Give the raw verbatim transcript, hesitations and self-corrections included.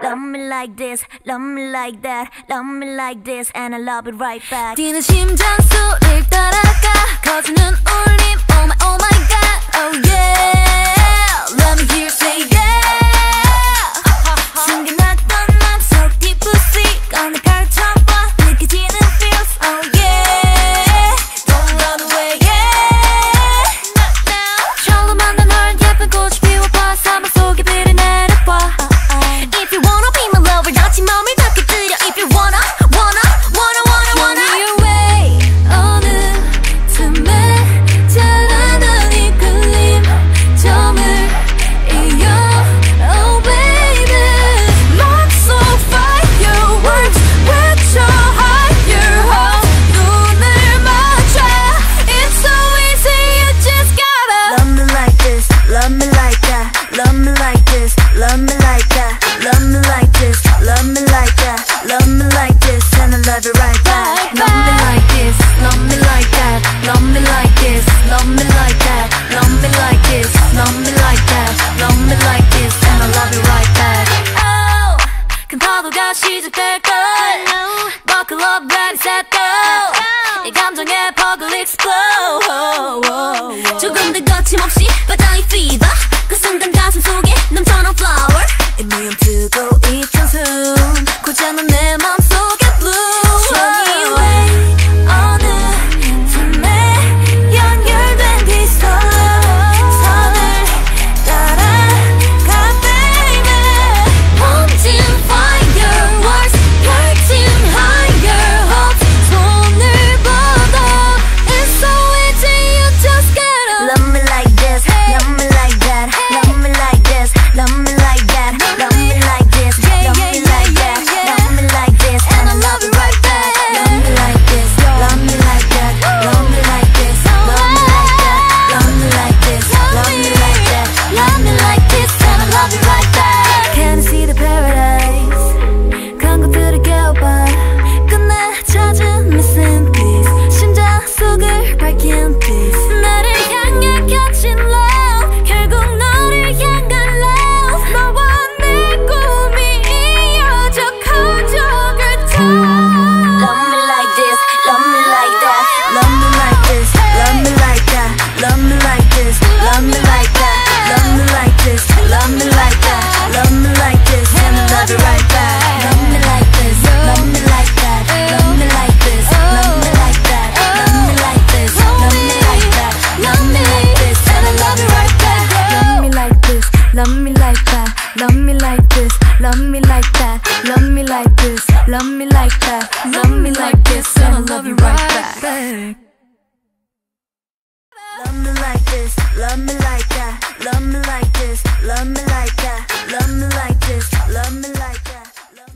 Love me like this, love me like that, love me like this, and I love it right back. 뛰는 심장 소리를 따라가 커지는 울림, oh my, oh my god, oh yeah. Let me hear you say yeah. 숨겨놨던 맘속 뒷부시 꺼내 펼쳐봐 느껴지는 feels, oh yeah. Don't run away, yeah. 처음 만난 널 예쁜 꽃이 피워봐 사막 속에 비를 내려봐. If you wanna be my lover 다친 맘을 닿게 뜨려. If you wanna, wanna, wanna, wanna, wanna. Show me your way 어느 틈에 잘하던 이 끌림 점을 이어 oh baby. Looks so fireworks with your higher hopes 눈을 맞춰. It's so easy you just gotta Love me like this, love me like that, love me like this, love me like that, love me like this, love me like that, love me like this, and I love it right back. Love me like this, love me like that, love me like this, love me like that, love me like this, love me like that, love me like this, and I love it right back. Oh, 큰 파도가 시작될걸. Buckle up, ready, set, go. 이 감정에 퍽을 explode. 조금 더 거침없이 바다의 fever. 그 순간 가슴 속에 넘쳐난 flower. 이미 멈추고 있던 숨 고장난 내 맘속에 blue. Show me your way 어느 틈에 연결된 비서 선을 따라가 baby. 멈춘 fireworks 펼친 higher hopes 손을 뻗어. It's so easy you just gotta Love me like this, love me like that, love me like this, love me like that, love me like this, love me like that, love me like this, and I love it right back. Love me like this, love me like that, love me like this, love me like that, love me like this, love me like that, love me like this, and I love it right back. Can you see the paradise? 그런 것들을 깨워봐. 끝내 찾은 missing piece 심장 속을 밝힌 peace. 나를 향해 겹친 love 결국 너를 향한 love. 너와 내 꿈이 이어져 커져가 더. Love me like this, love me like that, love me like this, love me like that, love me like this, love me like that, love me like this, love me like that, love me like this, and I love it right back. Love me like this, love me like that, love me like this, love me like that, love me like this, love me like that, love me like this, and I love it right back. Love me like this, love me like that, love me like this, love me like that, love me like this, love me like that, love me like this, and I love you right back. Love me like this, love me like that, love